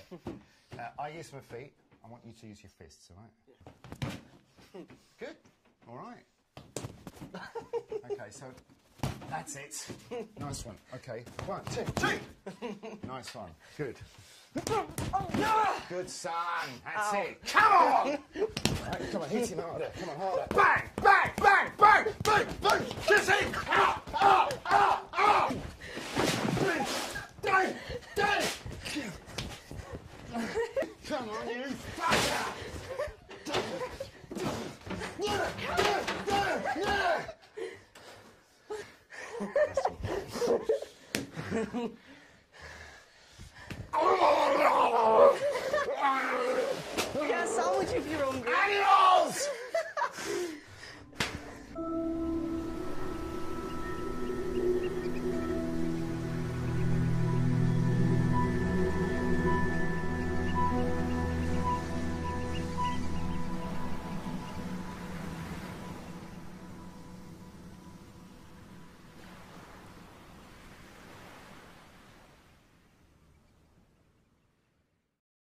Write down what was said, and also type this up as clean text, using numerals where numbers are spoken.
I use my feet. I want you to use your fists, all right? Yeah. Good. All right. Okay, so that's it. Nice one. Okay, 1, 2, 3. Nice one. Good. Good son. That's it. Come on! Right, come on, hit him harder. Come on, harder. Bang! Bang! Bang! Bang! Bang! Bang! Just hit! Ah! Ah! Ah! Ah! Dang! Dang! Come on, you!